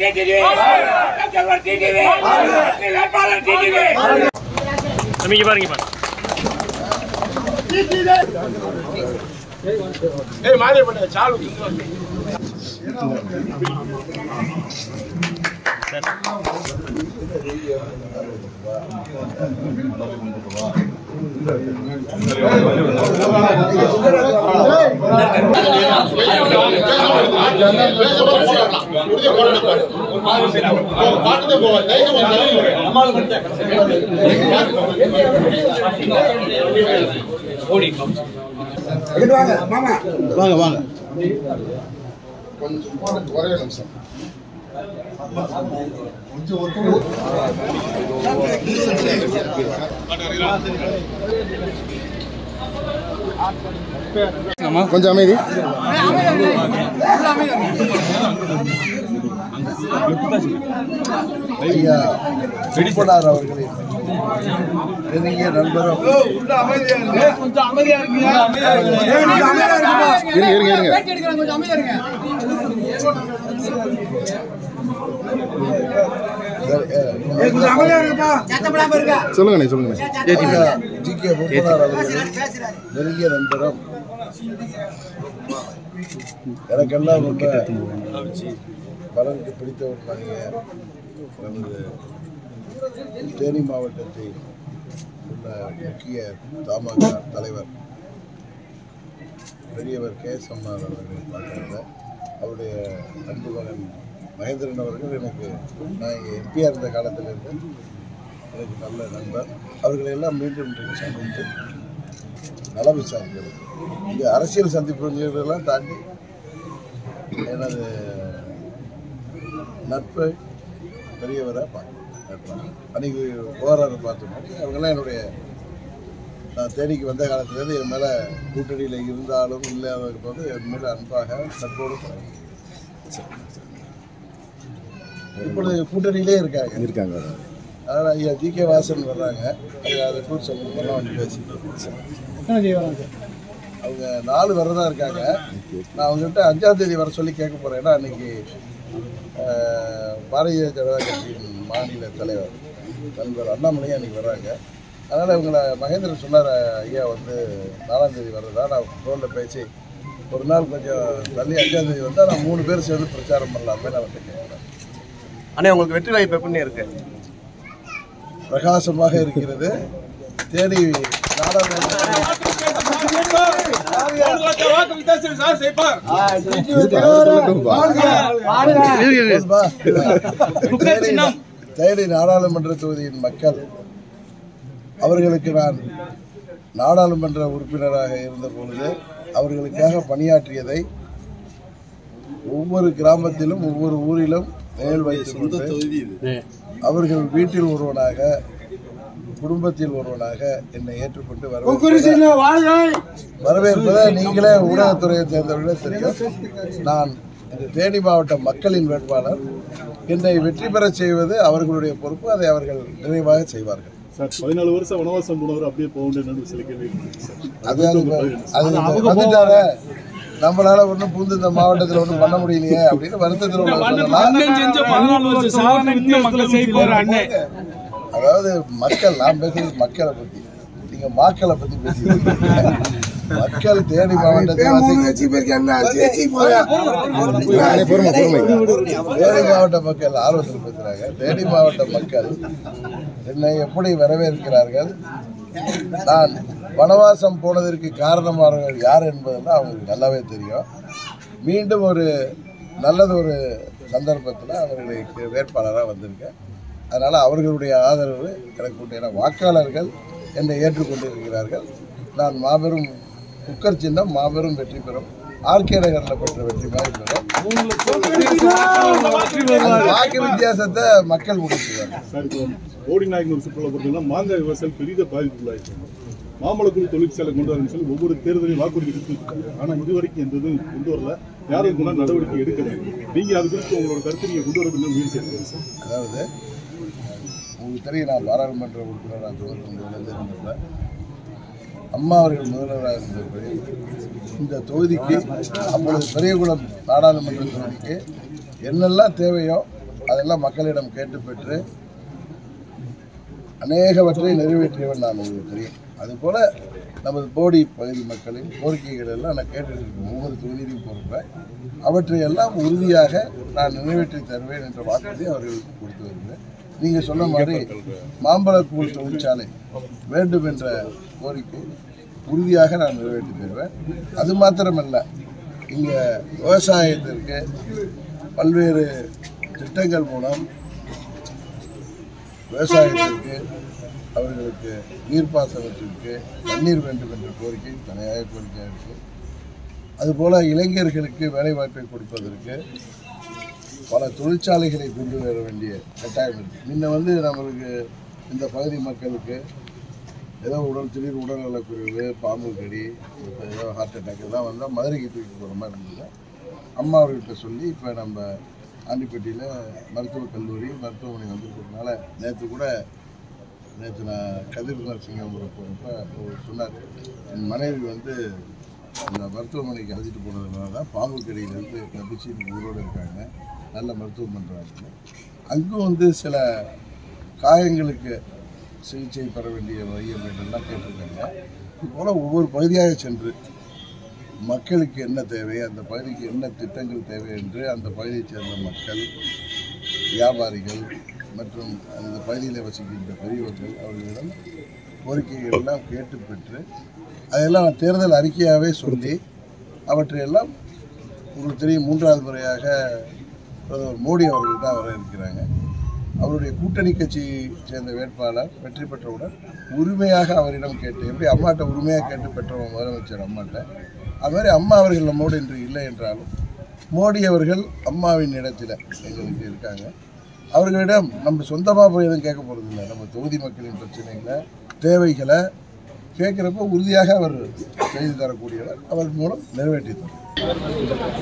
வாங்க வாங்க கொஞ்சம் ஒரே நிமிஷம் கொஞ்சம் அமைதி ஐயா விடுபடார் அவர்களின் நெருங்கிய நண்பரும் சொல்லுங்க சொல்லுங்க ஜி.கே. பொம்மனார் அவர்களின் நெருங்கிய நண்பரும் எனக்கெல்லாம் ரொம்ப பலனுக்கு பிடித்தவர்களாகிய நமது தேனி மாவட்டத்தை உள்ள முக்கிய தமாக தலைவர் பெரியவர் கே.எஸ். அம்மாள் அவர்களை பார்க்குறாங்க. அவருடைய அன்பு மகன் மகேந்திரன் அவர்கள் எனக்கு நான் இங்கே எம்பியாக இருந்த காலத்திலிருந்து எனக்கு நல்ல நண்பர். அவர்களை எல்லாம் மீண்டும் இன்றைக்கு சந்தித்து நல விசாரிக்கிறது. இந்த அரசியல் சந்திப்புகளெல்லாம் தாண்டி எனது நட்பை பெரியவரை பார்க்கலாம். அன்றைக்கி போராட பார்த்த மாதிரி அவங்கெல்லாம் என்னுடைய நான் தேனிக்கு வந்த காலத்துலேருந்து என் மேலே கூட்டணியில் இருந்தாலும் இல்லாத போது என் மேலே அன்பாக நட்போடு இப்பொழுது கூட்டணியிலே இருக்காங்க. அதனால் ஐயா ஜி.கே. வாசன் வர்றாங்க. அதை டூர் சம்பந்தமெல்லாம் வந்து பேசிட்டு அவங்க 4 வரதா இருக்காங்க. நான் அவங்ககிட்ட 5ஆம் தேதி வர சொல்லி கேட்க போகிறேன். ஏன்னா அன்றைக்கி பாரதிய ஜனதா கட்சியின் மாநில தலைவர் நண்பர் அண்ணாமலையும் அன்றைக்கி வர்றாங்க. அதனால் இவங்களை மகேந்திரன் சொன்னார், ஐயா வந்து 4ஆம் தேதி வர்றதா. நான் ஃபோனில் பேசி ஒரு நாள் கொஞ்சம் தள்ளி 5ஆம் தேதி வந்தால் நான் 3 பேர் சேர்ந்து பிரச்சாரம் பண்ணலாமே நான் வந்து கேட்குறேன். ஆனால் உங்களுக்கு வெற்றி வாய்ப்பு எப்படின்னு இருக்கு? பிரகாசமாக இருக்கிறது. தேனி தேனி நாடாளுமன்ற தொகுதியின் மக்கள் அவர்களுக்கு நான் நாடாளுமன்ற உறுப்பினராக இருந்த பொழுது அவர்களுக்காக பணியாற்றியதை ஒவ்வொரு கிராமத்திலும் ஒவ்வொரு ஊரிலும் நினைவில் வைத்து அவர்கள் வீட்டில் ஒருவனாக குடும்பத்தில் ஒருவனாக என்னை ஏற்றுக்கொண்டு வரவேற்பதை நீங்களே ஊடகத்துறையை சேர்ந்தவர்களே தெரியும். நான் இந்த தேனி மாவட்ட மக்களின் வேட்பாளர். என்னை வெற்றி பெற செய்வது அவர்களுடைய பொறுப்பு. அதை அவர்கள் நிறைவாக செய்வார்கள். 14 வருஷம் வனவாசம் போனவர் அப்படியே போக வேண்டிய அது வந்துட்டாரு. நம்மளால ஒன்றும் பூந்து இந்த மாவட்டத்தில் ஒன்றும் பண்ண முடியலையே அப்படின்னு வருத்தத்தில் அதாவது மக்கள் நான் பேசுறது மக்களை பத்தி, நீங்க மக்களை பத்தி பேசிக்கிறீங்க. மக்கள் தேனி மாவட்டத்தை தேனி மாவட்ட மக்கள் ஆர்வத்தில் பேசுறாங்க. தேனி மாவட்ட மக்கள் என்னை எப்படி வரவேற்கிறார்கள், நான் வனவாசம் போனதற்கு காரணமானவர்கள் யார் என்பதெல்லாம் அவங்களுக்கு நல்லாவே தெரியும். மீண்டும் ஒரு நல்லதொரு சந்தர்ப்பத்தில் அவர்களுக்கு வேட்பாளராக வந்திருக்கேன். அதனால் அவர்களுடைய ஆதரவு எனக்கு உண்டு. ஏன்னா வாக்காளர்கள் என்னை ஏற்றுக்கொண்டிருக்கிறார்கள். நான் மாபெரும் குக்கர் சின்னம் மாபெரும் வெற்றி பெறும். ஆர்கே நகரில் பெற்ற வெற்றி மாதிரி பெறும். வாக்கு வித்தியாசத்தை மக்கள் முடிச்சுவாங்க. போடிநாயக்கனூர் சுற்றுலா பொறுத்தவரை மாங்காய் விவசாயம் பெரிய பாதிப்புள்ளாயிருக்காங்க. மாம்பழக்குழு தொழிற்சாலை கொண்டு வரணும்னு சொல்லி ஒவ்வொரு தேர்தலையும் வாக்குறுதி கொடுத்துருக்காங்க. ஆனால் இதுவரைக்கும் எந்த இதுவும் கொண்டு வரல. யாரும் கூட நடவடிக்கை எடுக்கல. நீங்கள் அது குறித்து உங்களோட கருத்து நீங்கள் கொண்டு வரதுன்னு முயற்சி எடுக்கிறீங்க சார். அதாவது உங்களுக்கு தெரியும், நான் பாராளுமன்ற உறுப்பினராக 99 இருந்தப்ப அம்மா அவர்கள் முதல்வராக இருந்தது. இந்த தொகுதிக்கு அப்பொழுது பெரியகுளம் நாடாளுமன்ற தொகுதிக்கு என்னெல்லாம் தேவையோ அதெல்லாம் மக்களிடம் கேட்டு பெற்று அநேகவற்றை நிறைவேற்றியவன் நான் உங்களுக்கு தெரியும். அதுபோல் நமது போடி பகுதி மக்களின் கோரிக்கைகள் எல்லாம் நான் கேட்டுருக்கேன். ஒவ்வொரு தொகுதியிலும் போகிறப்ப அவற்றையெல்லாம் உறுதியாக நான் நிறைவேற்றி தருவேன் என்ற வாக்குறுதியை அவர்களுக்கு கொடுத்து வருகிறேன். நீங்கள் சொன்ன மாதிரி மாம்பழக்கூழ் தொழிற்சாலை வேண்டும் என்ற கோரிக்கை உறுதியாக நான் நிறைவேற்றி தருவேன். அது மாத்திரமல்ல, இங்கே விவசாயத்திற்கு பல்வேறு திட்டங்கள் மூலம் விவசாயத்திற்கு அவர்களுக்கு நீர்ப்பாசனத்திற்கு தண்ணீர் வேண்டும் என்ற கோரிக்கை தனியாக கோரிக்கையாக இருக்குது. அதுபோல் இளைஞர்களுக்கு வேலைவாய்ப்பை கொடுப்பதற்கு பல தொழிற்சாலைகளை கொண்டு வர வேண்டிய கட்டாயம் இருக்குது. முன்ன நம்மளுக்கு இந்த பகுதி மக்களுக்கு ஏதோ திடீர் உடல்நலக்குறைவு, பாம்பு கடி, ஏதோ ஹார்ட் அட்டாக் இதெல்லாம் வந்தால் மதுரைக்கு தூக்கி போகிற மாதிரி இருந்தது. அம்மா அவர்கிட்ட சொல்லி இப்போ நம்ம ஆண்டிப்பட்டியில் மருத்துவக் கல்லூரி மருத்துவமனை வந்துருக்கிறதுனால நேற்று நான் கதிர் நரசிங்கபுரம் போகிறப்ப சொன்னார், என் மனைவி அந்த மருத்துவமனைக்கு அழைச்சிட்டு போனதுனால தான் பாம்பு கடியிலேருந்து தப்பிச்சு ஊரோடு இருக்காங்க, நல்ல மருத்துவம் பண்ணுறாங்க. அங்கும் சில காயங்களுக்கு சிகிச்சை பெற வேண்டிய மையங்கள்லாம் கேட்டிருக்காங்க. இதுபோல் ஒவ்வொரு பகுதியாக சென்று மக்களுக்கு என்ன தேவை, அந்த பகுதிக்கு என்ன திட்டங்கள் தேவை என்று அந்த பகுதியைச் சேர்ந்த மக்கள், வியாபாரிகள் மற்றும் அந்த பகுதியில் வசிக்கின்ற பெரியவர்கள் அவர்களிடம் கோரிக்கைகள் எல்லாம் கேட்டு பெற்று அதெல்லாம் தேர்தல் அறிக்கையாகவே சொல்லி அவற்றையெல்லாம் உங்களுக்கு தெரியும் 3வது முறையாக பிரதமர் மோடி அவர்கள் தான் வர இருக்கிறாங்க. அவருடைய கூட்டணி கட்சியை சேர்ந்த வேட்பாளர் வெற்றி பெற்றவுடன் உரிமையாக அவரிடம் கேட்டு, எப்படி அம்மாட்ட உரிமையாக கேட்டு பெற்றவங்க முதலமைச்சர் அம்மாட்ட, அதுமாதிரி அம்மா அவர்கள் நம்மோடு இன்று இல்லை என்றாலும் மோடி அவர்கள் அம்மாவின் இடத்தில் எங்களுக்கு இருக்காங்க. அவர்களிடம் நம்ம சொந்தமாக போய் எதுவும் கேட்க போகிறது இல்லை. நம்ம தொகுதி மக்களின் பிரச்சனைகளை தேவைகளை கேட்குறப்ப உறுதியாக அவர் செய்து தரக்கூடியவர், அவர் மூலம் நிறைவேற்றி தரும்.